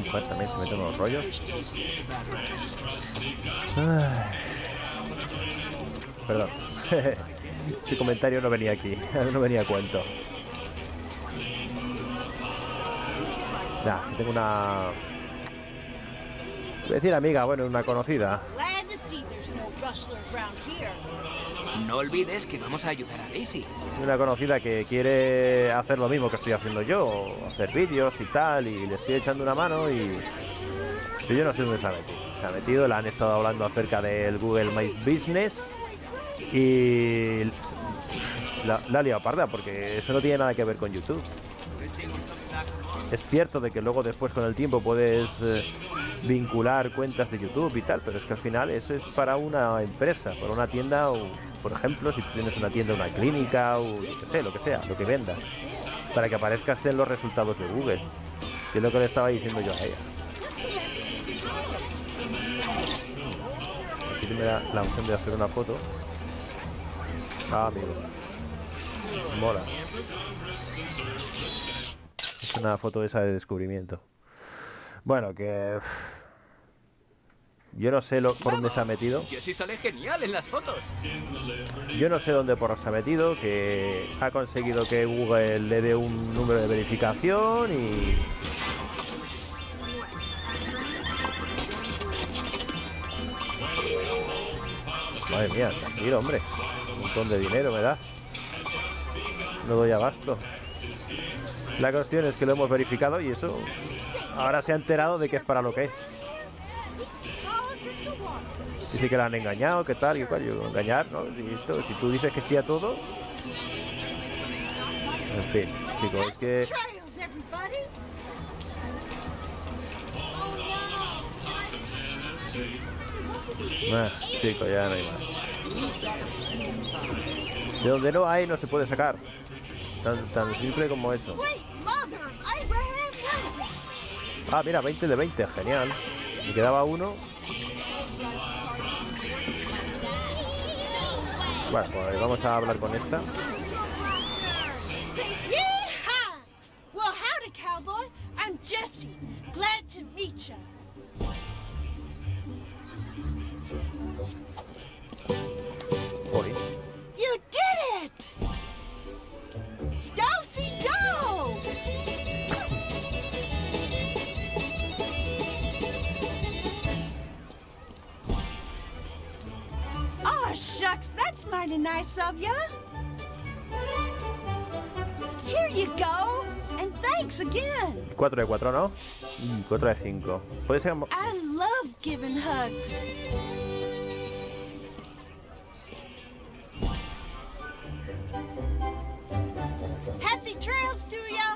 mujer también se mete en unos rollos. Ay. Perdón. Ese comentario no venía aquí. No venía a cuento. Nah, tengo una... voy a decir amiga, bueno, una conocida. No olvides que vamos a ayudar a Daisy. Una conocida que quiere hacer lo mismo que estoy haciendo yo, hacer vídeos y tal, y le estoy echando una mano y yo no sé dónde se ha metido. Se ha metido, le han estado hablando acerca del Google My Business y la ha liado parda, porque eso no tiene nada que ver con YouTube. Es cierto de que luego después con el tiempo puedes vincular cuentas de YouTube y tal, pero es que al final eso es para una empresa, para una tienda o, por ejemplo, si tú tienes una tienda, una clínica o yo qué sé, lo que sea, lo que vendas, para que aparezcas en los resultados de Google, que es lo que le estaba diciendo yo a ella. Aquí me da la opción de hacer una foto. Ah, amigo. Mola. Es una foto esa de descubrimiento. Bueno, que... yo no sé por dónde se ha metido. Yo sí sale genial en las fotos. Yo no sé dónde porra se ha metido, que ha conseguido que Google le dé un número de verificación y... madre mía, tranquilo, hombre. Un montón de dinero me da. No doy abasto. La cuestión es que lo hemos verificado y eso... ahora se ha enterado de que es para lo que es. Dice que la han engañado, que tal, que cual. Yo, engañar, ¿no? Si tú dices que sí a todo... en fin, chicos, es que... chicos, ya no hay más. De donde no hay, no se puede sacar. Tan simple como eso. Ah, mira, 20 de 20, genial. Me quedaba uno. Bueno, pues vamos a hablar con esta. Well, howdy, cowboy. I'm Jessie. Glad to meet you. Joder. You did it! Do-si-do! Oh, shucks, that's mighty nice of ya. Here you go, and thanks again. 4 de 4, ¿no? 4 de 5. Puede ser... I love giving hugs. Happy trails to ya.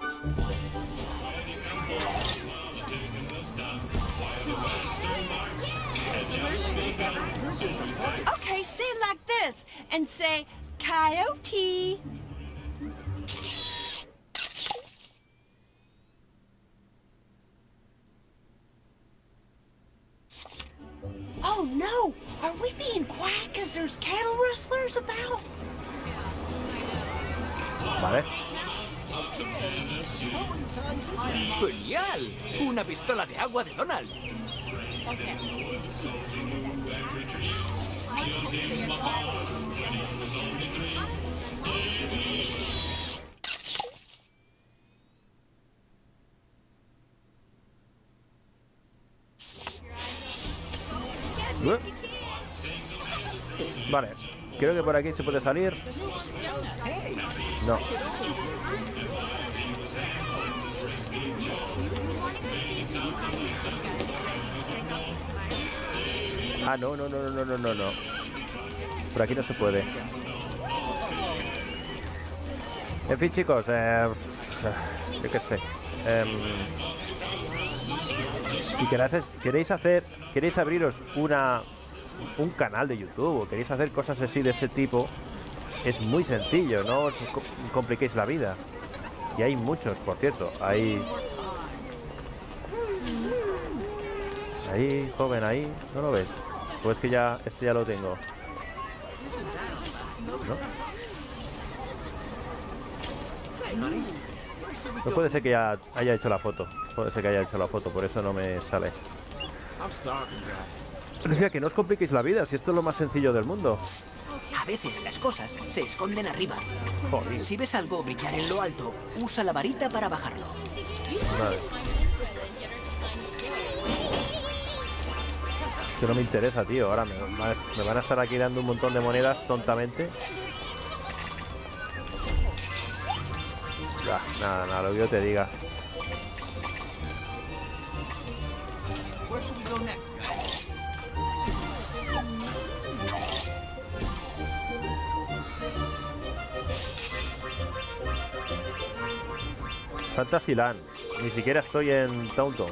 Okay, stand like this and say, coyote. Oh no! Are we being quiet because there's cattle rustlers about? Vale. ¡Genial! Una pistola de agua de Donald. Vale. Creo que por aquí se puede salir. No. Ah, no. Por aquí no se puede. En fin, chicos, yo qué sé. Si queréis abriros un canal de YouTube o queréis hacer cosas así de ese tipo, es muy sencillo, no os compliquéis la vida. Y hay muchos, por cierto. Ahí, joven, ahí. ¿No lo ves? Pues que ya, este ya lo tengo. ¿No? No puede ser que ya haya hecho la foto. Puede ser que haya hecho la foto, por eso no me sale. Decía que no os compliquéis la vida, si esto es lo más sencillo del mundo. A veces las cosas se esconden arriba. Joder. Si ves algo brillar en lo alto, usa la varita para bajarlo. Vale. Que no me interesa, tío. Ahora me van a estar aquí dando un montón de monedas tontamente. Ya, nada, lo que yo te diga. Fantasyland. Ni siquiera estoy en Taunton.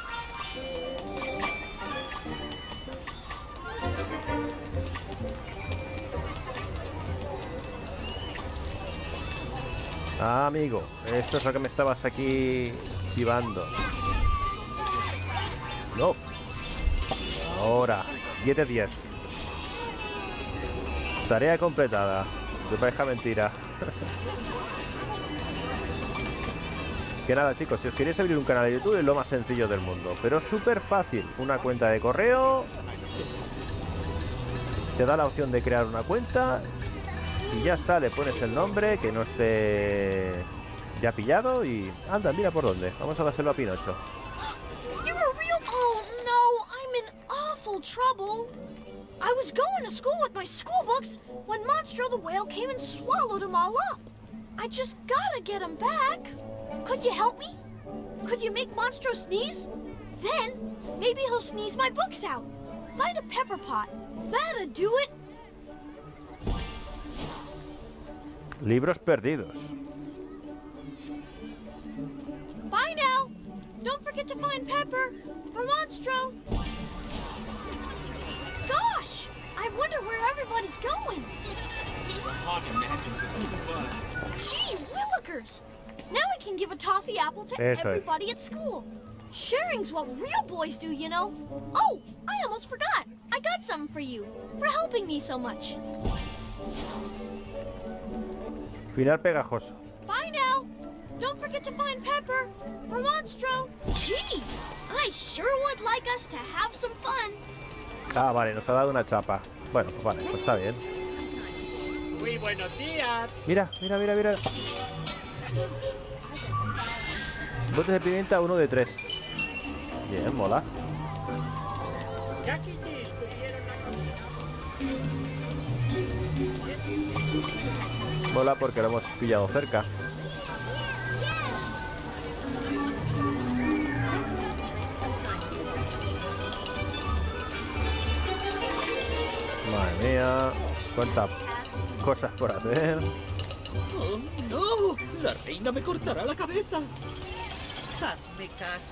Ah, amigo, esto es lo que me estabas aquí chivando. No. Ahora, 10 de 10. Tarea completada. Te parezca mentira. Que nada, chicos, si os queréis abrir un canal de YouTube es lo más sencillo del mundo, pero súper fácil. Una cuenta de correo, te da la opción de crear una cuenta y ya está, le pones el nombre que no esté ya pillado y anda, mira por dónde. Vamos a dárselo a Pinocho. You're a real... Oh, no, I'm in awful trouble. I was going to school with my school books when Monstro the whale came and swallowed them all up. I just gotta get them back. Could you help me? Could you make Monstro sneeze? Then, maybe he'll sneeze my books out. Find a pepper pot. That'll do it. Libros perdidos. Bye now. Don't forget to find Pepper for Monstro. Gosh, I wonder where everybody's going. Gee willikers. Now I can give a toffee apple to Eso es. everybody at school. Sharing's what real boys do, you know. Oh, I almost forgot. I got something for you, for helping me so much. Final pegajoso. Bye now. Don't forget to find Pepper for Monstro. Gee, I sure would like us to have some fun. Ah, vale, nos ha dado una chapa. Bueno, pues vale, pues está bien. Muy buenos días. Mira, mira, mira, mira. Botes de pimienta, 1 de 3. Bien, mola. Ya que tuvieron la Mola porque lo hemos pillado cerca. Madre mía, cuántas cosas por hacer. ¡Oh, no! ¡La reina me cortará la cabeza! Hazme caso.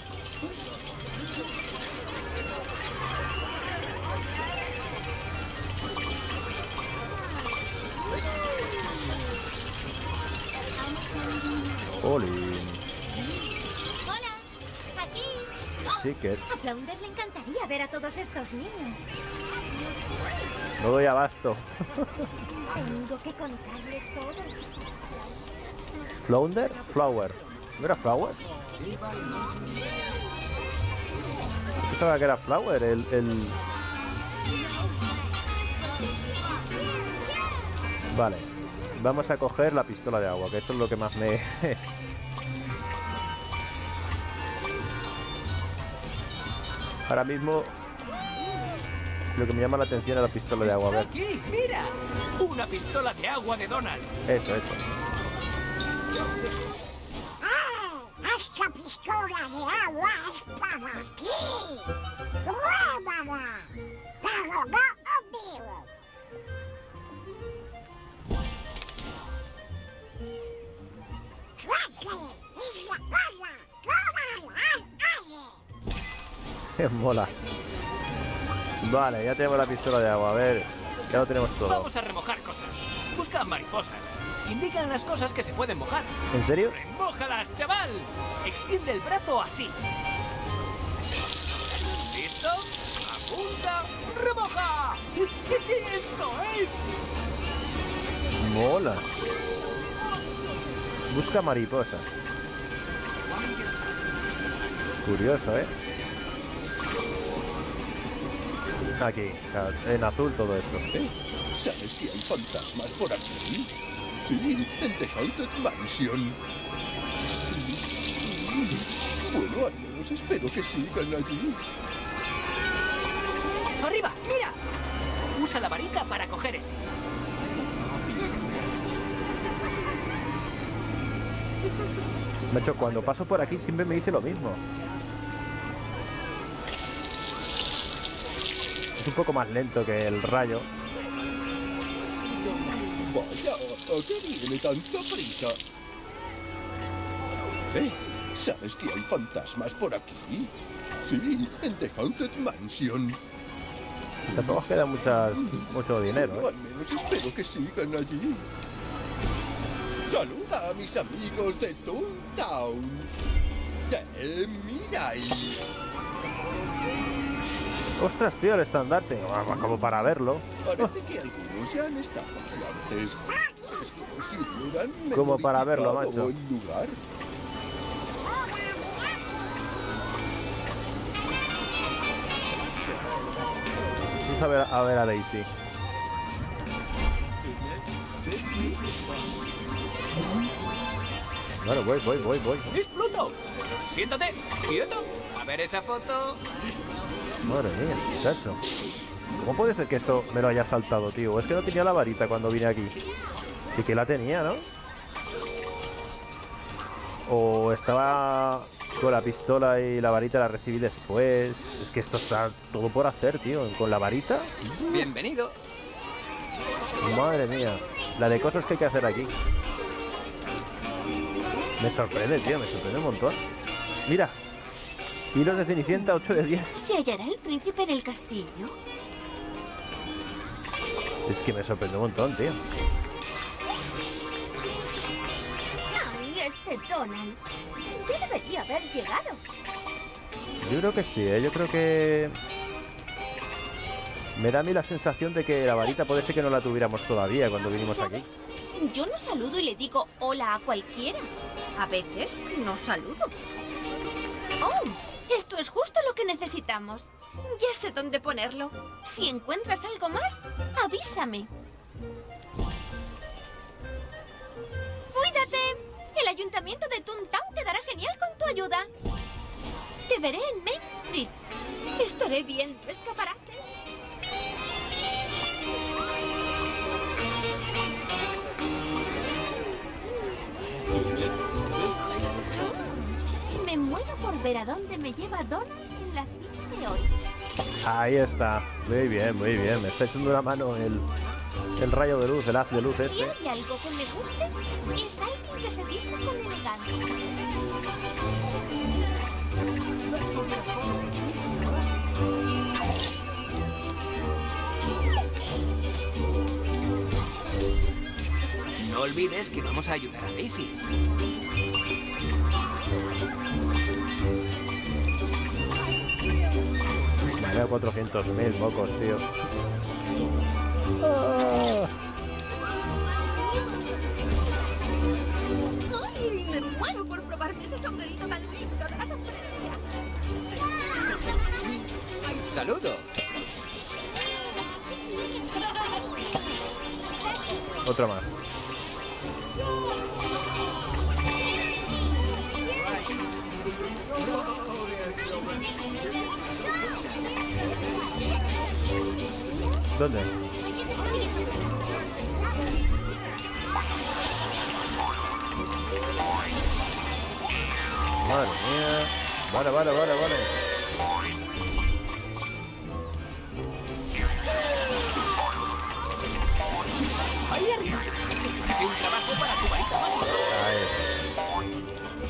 Jolín. Hola, aquí. Sí que A Flounder le encantaría ver a todos estos niños. no doy abasto. Tengo que contarle todo. Flounder, Flower. ¿No era Flower? Pensaba que era Flower, el... Vale. Vamos a coger la pistola de agua, que esto es lo que más me... Ahora mismo lo que me llama la atención es la pistola de agua. A ver, ¡Aquí! ¡Mira! ¡Una pistola de agua de Donald! eso. ¡Ah! ¡Esta pistola de agua es para ti! ¡Pruébala! ¡Pero no conmigo! ¡Suerte! ¡Y la bola! ¡Toda al aire! Mola. Vale, ya tenemos la pistola de agua. A ver, ya lo tenemos todo. Vamos a remojar cosas. Busca mariposas. Indican las cosas que se pueden mojar. ¿En serio? ¡Remójalas, chaval! Extiende el brazo así. ¿Listo? ¡Apunta! ¡Remoja! ¡Eso es! Mola. Busca mariposas. Curioso, ¿eh? Aquí, en azul todo esto. ¿Sabes que hay fantasmas por aquí? Sí, en The Haunted Mansion. Bueno, al menos espero que sigan allí. ¡Arriba! ¡Mira! Usa la varita para coger ese. Macho, cuando paso por aquí siempre me dice lo mismo. Es un poco más lento que el rayo. Vaya, ¿a qué viene tanta prisa? ¿Sabes que hay fantasmas por aquí? Sí, en The Haunted Mansion. Tampoco queda mucho dinero, Bueno, al menos espero que sigan allí. Saluda a mis amigos de Toontown. Mira ahí. Ostras, tío, el estandarte. Como para verlo. Parece que algunos ya han estado aquí antes. Es como si hubieran Como para verlo, memorizado macho. el lugar. Vamos a ver a Daisy. Bueno, voy. ¡Miss Pluto! ¡Siéntate! ¡Quieto! A ver esa foto. Madre mía, muchacho. ¿Cómo puede ser que esto me lo haya saltado, tío? Es que no tenía la varita cuando vine aquí. Sí que la tenía, ¿no? O estaba con la pistola y la varita la recibí después. Es que esto está todo por hacer, tío. Con la varita. Bienvenido. Madre mía. La de cosas que hay que hacer aquí. Me sorprende, tío. Me sorprende un montón. Mira. Hilos de Cenicienta 8 de 10. ¿Se hallará el príncipe en el castillo? Es que me sorprende un montón, tío. ¡Ay, este Donald! Ya debería haber llegado. Yo creo que sí, ¿eh? Yo creo que... Me da a mí la sensación de que la varita puede ser que no la tuviéramos todavía cuando vinimos aquí. ¿Sabes? Yo no saludo y le digo hola a cualquiera. A veces no saludo. ¡Oh! Esto es justo lo que necesitamos. Ya sé dónde ponerlo. Si encuentras algo más, avísame. ¡Cuídate! El ayuntamiento de Toontown quedará genial con tu ayuda. Te veré en Main Street. Estaré viendo escaparates. Me muero por ver a dónde me lleva Donald en la cita de hoy. Ahí está. Muy bien, muy bien. Me está echando una mano el rayo de luz, el haz de luz Si este. hay algo que me guste, es alguien que se vista con elegancia. No olvides que vamos a ayudar a Daisy. Me veo 400.000 mocos, tío. Ah. ¡Ay! Me muero por probarme ese sombrerito tan lindo de la sombrería. ¡Saludo! Otro más. ¿Dónde? Madre mía. Vale. ¡Ahí arriba! Hace un trabajo para tu varita mágica. Ahí.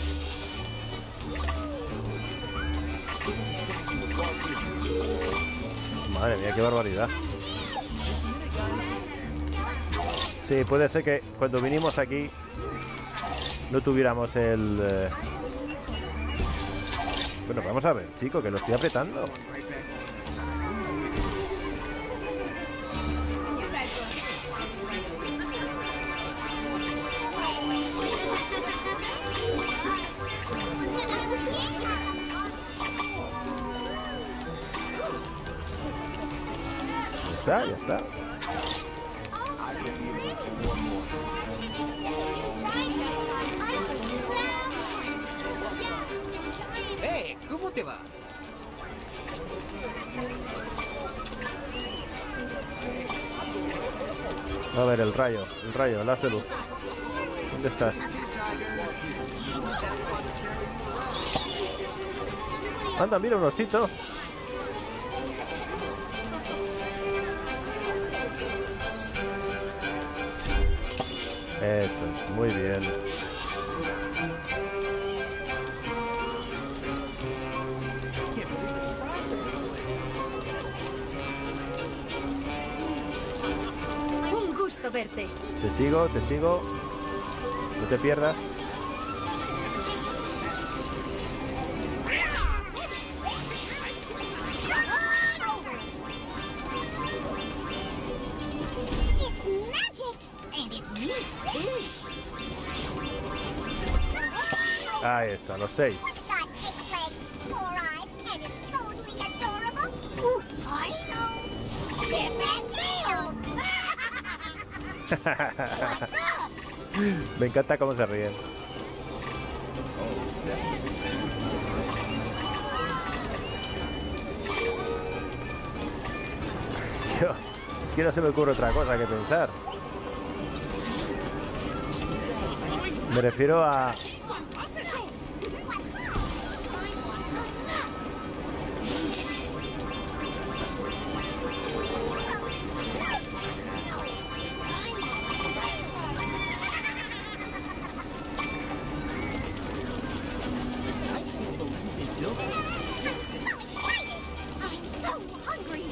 Madre mía, qué barbaridad. Sí, puede ser que cuando vinimos aquí no tuviéramos el... Bueno, vamos a ver, chico, que lo estoy apretando. está, ya está. ¿Cómo te va? A ver, el rayo, el haz de luz. ¿Dónde estás? Anda, mira un osito. Eso es, muy bien. Un gusto verte. Te sigo, te sigo. No te pierdas. It's magic, and it's me too. Ahí está, los 6. It's got 6 legs, 4 eyes, and it's totally adorable. Ooh, I know. Get that nail. What's up? Me encanta cómo se ríen. Es que no se me ocurre otra cosa que pensar. Me refiero a... I'm so hungry.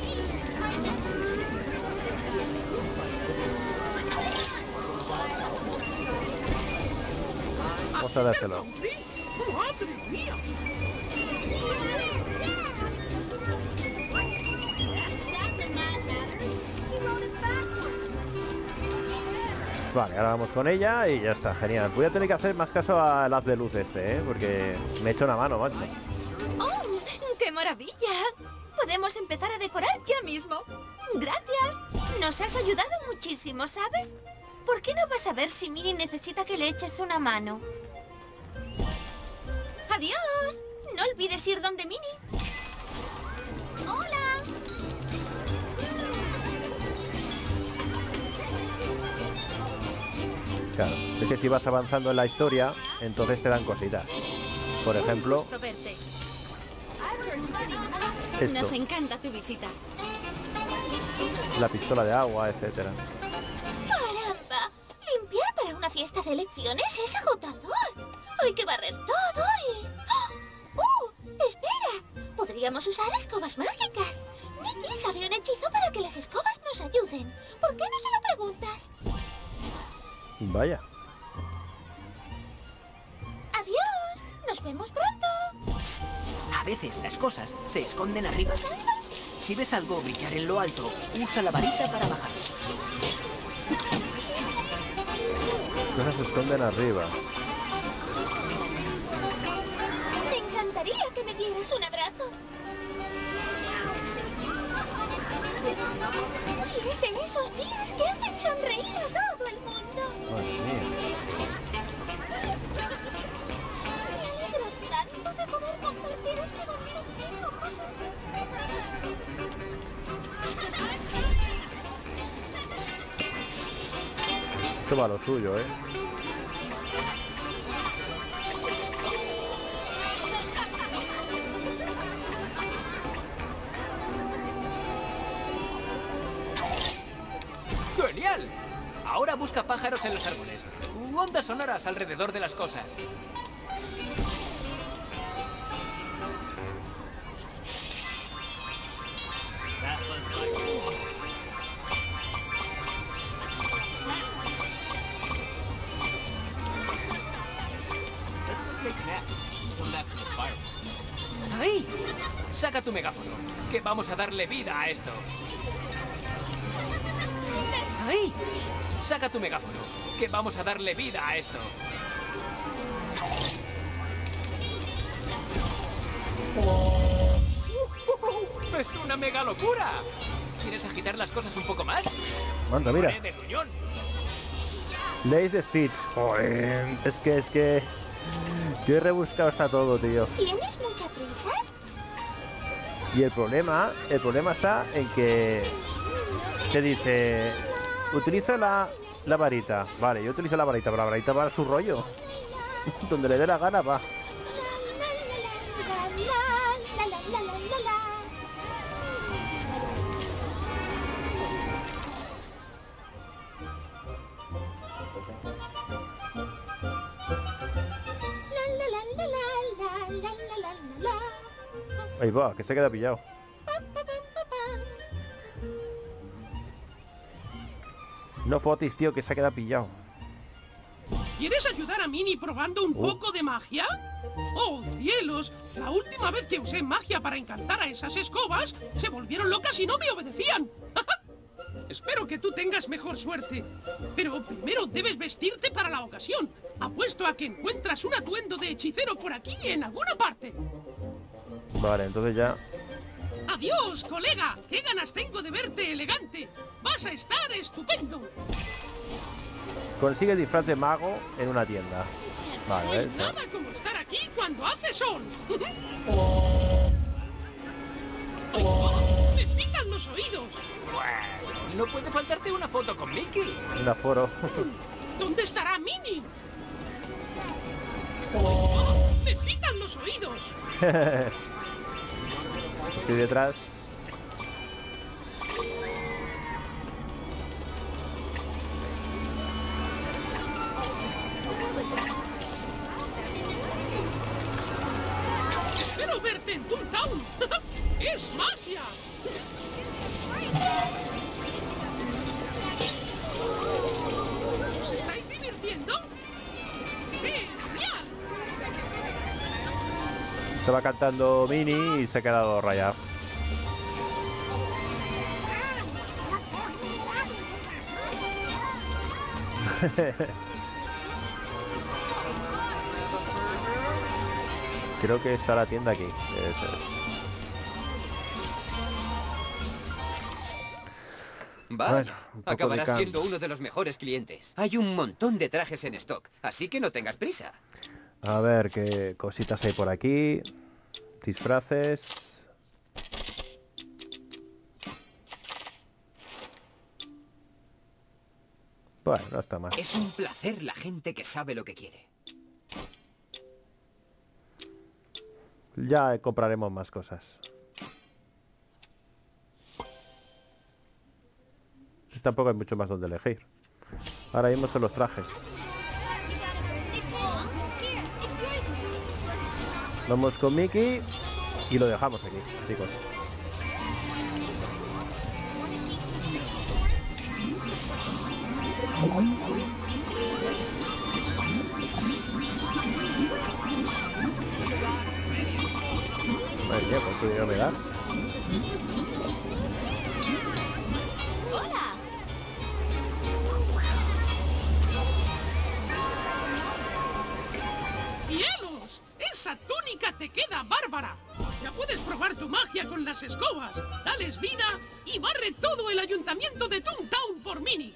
Vamos a dárselo. ¡Madre mía! Vale, ahora vamos con ella y ya está, genial. Voy a tener que hacer más caso al haz de luz este, ¿eh? Porque me he hecho una mano, macho. ¡Oh! ¡Qué maravilla! Podemos empezar a decorar ya mismo. Gracias. Nos has ayudado muchísimo, ¿sabes? ¿Por qué no vas a ver si Minnie necesita que le eches una mano? ¡Adiós! No olvides ir donde Minnie. ¡Hola! Claro, es que si vas avanzando en la historia, entonces te dan cositas. Por ejemplo, Gusto verte. Nos esto, encanta tu visita. la pistola de agua, etcétera. ¡Caramba! Limpiar para una fiesta de elecciones es agotador. Hay que barrer todo y... ¡Espera! Podríamos usar escobas mágicas. Mickey sabe un hechizo para que las escobas nos ayuden. ¿Por qué no se lo preguntas? Vaya. ¡Adiós! ¡Nos vemos pronto! A veces las cosas se esconden arriba. Si ves algo brillar en lo alto, usa la varita para bajarlo. Cosas se esconden arriba. Me encantaría que me dieras un abrazo. Y es de esos días que hacen sonreír a todo el mundo. Madre mía. Me alegro tanto de poder compartir este momento con vosotros. Esto va a lo suyo, ¿eh? ¡Genial! Ahora busca pájaros en los árboles. U ondas sonoras alrededor de las cosas. ¡Ahí! Saca tu megáfono, que vamos a darle vida a esto. ¡Ahí! Saca tu megáfono, que vamos a darle vida a esto. ¡Es una mega locura! ¿Quieres agitar las cosas un poco más? Manda, mira. De gruñón. Lace de Stitch. Joder. Es que... Qué rebuscado está todo, tío. ¿Tienes mucha prisa? Y el problema está en que... Te dice... Utiliza la varita. Vale, yo utilizo la varita, pero la varita va a su rollo. Donde le dé la gana va. Ahí va, que se queda pillado. No fotis, tío, que se queda pillado. ¿Quieres ayudar a Minnie probando un poco de magia? ¡Oh, cielos! La última vez que usé magia para encantar a esas escobas, se volvieron locas y no me obedecían. Espero que tú tengas mejor suerte. Pero primero debes vestirte para la ocasión. Apuesto a que encuentras un atuendo de hechicero por aquí en alguna parte. Vale, entonces ya... ¡Adiós, colega! ¡Qué ganas tengo de verte elegante! ¡Vas a estar estupendo! Consigue disfraz de mago en una tienda. Vale, Pues nada como estar aquí cuando hace sol. ¡Ay, oh! ¡Me pican los oídos! No puede faltarte una foto con Mickey. un aforo. ¿Dónde estará Minnie? ¡Ay, oh! ¡Me pican los oídos! Estoy detrás. ¡Espero verte en Toontown! ¡Es magia! ¿Os estáis divirtiendo? ¡Genial! Estaba cantando Minnie y se ha quedado rayado. Creo que está la tienda aquí. Debe ser. Vaya, Bueno, un poco acabarás de siendo uno de los mejores clientes. Hay un montón de trajes en stock, así que no tengas prisa. A ver qué cositas hay por aquí. Disfraces. Bueno, no está mal. Es un placer la gente que sabe lo que quiere. Ya compraremos más cosas. Tampoco hay mucho más donde elegir. Ahora mismo son los trajes. Vamos con Mickey y lo dejamos aquí, chicos. Madre mía, ¿cuánto dinero me da? ¡Cielos! ¡Esa túnica te queda bárbara! Ya puedes probar tu magia con las escobas. Dales vida y barre todo el ayuntamiento de Toontown por Minnie.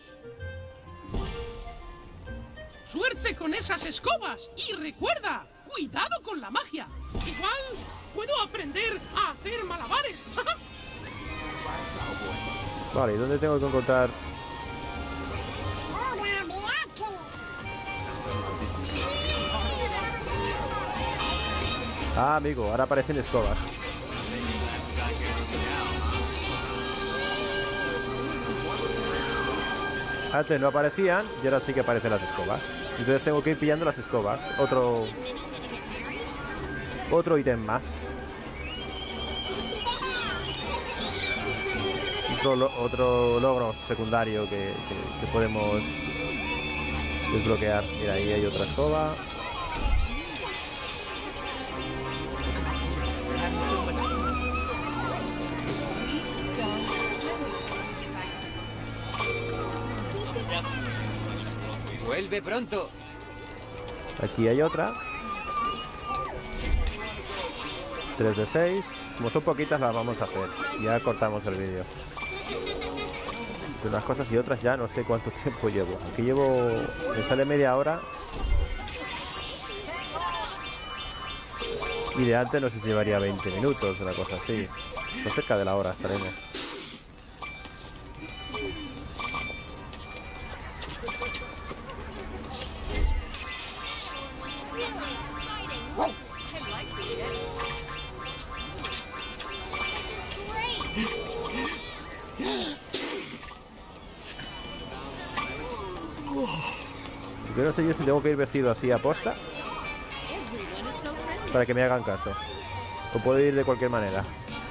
¡Suerte con esas escobas! Y recuerda, cuidado con la magia. Igual puedo aprender a hacer malabares. Vale, ¿y dónde tengo que encontrar? Ah, amigo, ahora aparecen escobas. Antes no aparecían y ahora sí que aparecen las escobas. Entonces tengo que ir pillando las escobas. Otro ítem más. Otro logro secundario que podemos desbloquear. Mira, ahí hay otra escoba. Vuelve pronto. Aquí hay otra. 3 de 6. Como son poquitas las vamos a hacer. Ya cortamos el vídeo. entre unas cosas y otras ya no sé cuánto tiempo llevo. Aquí llevo... me sale media hora. Y de antes no sé si llevaría 20 minutos, una cosa así. No cerca de la hora estaremos. Yo no sé yo si tengo que ir vestido así a posta para que me hagan caso. O puedo ir de cualquier manera.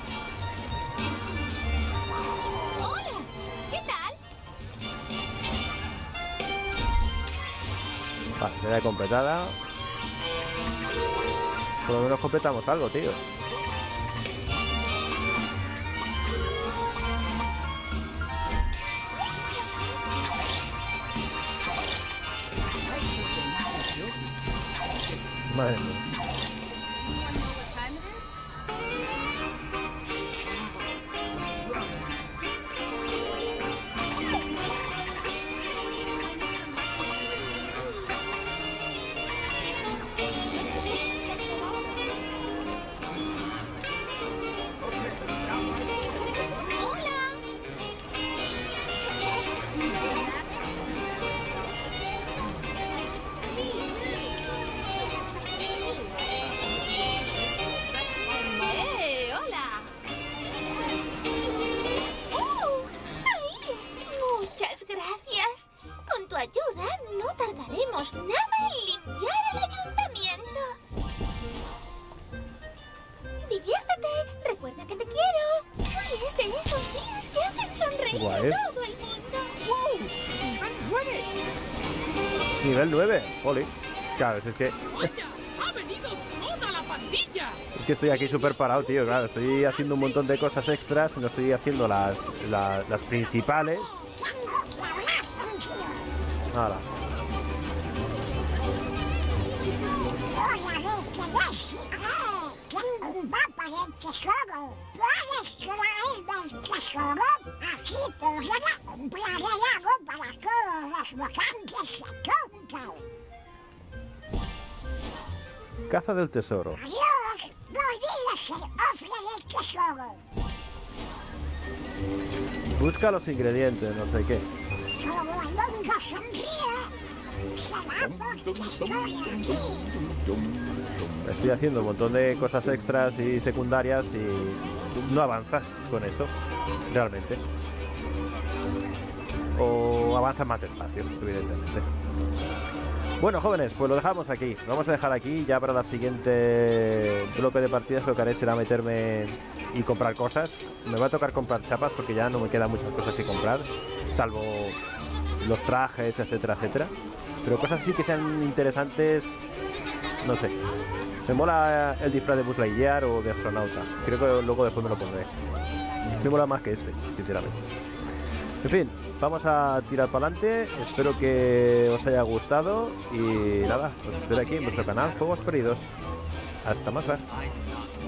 Hola, ¿qué tal? Vale, ya completada. Por lo menos completamos algo, tío. Madre mía. ayuda, no tardaremos nada en limpiar el ayuntamiento. Diviértete, recuerda que te quiero. Hoy es de esos días que hacen sonreír a todo el mundo. ¡Wow! ¡Nivel 9! Nivel 9, jolín. Claro, es que... ¡Vaya! ¡Ha venido toda la pandilla! Es que estoy aquí súper parado, tío, claro. Estoy haciendo un montón de cosas extras y no estoy haciendo las principales. Ahora. Tengo un mapa del tesoro. ¿Puedes traerme el tesoro? Así podré comprar algo para todos los votantes de Tonto. Caza del tesoro. Adiós, no olvides el ofre del tesoro. Busca los ingredientes, no sé qué. Como el hongo sonríe, será por tu historia aquí. Estoy haciendo un montón de cosas extras y secundarias y no avanzas con eso, realmente. O avanzas más despacio, evidentemente. Bueno, jóvenes, pues lo dejamos aquí. Lo vamos a dejar aquí. Ya para la siguiente bloque de partidas lo que haré será meterme y comprar cosas. Me va a tocar comprar chapas porque ya no me quedan muchas cosas que comprar, salvo los trajes, etcétera, etcétera. Pero cosas así que sean interesantes, no sé. Me mola el disfraz de Buzz Lightyear o de astronauta. Creo que luego después me lo pondré. Me mola más que este, sinceramente. En fin, vamos a tirar para adelante. Espero que os haya gustado. Y nada, os espero aquí en vuestro canal Juegos Perdidos. Hasta más tarde.